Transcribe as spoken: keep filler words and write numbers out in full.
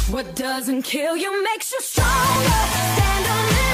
What doesn't kill you makes you stronger. Stand a little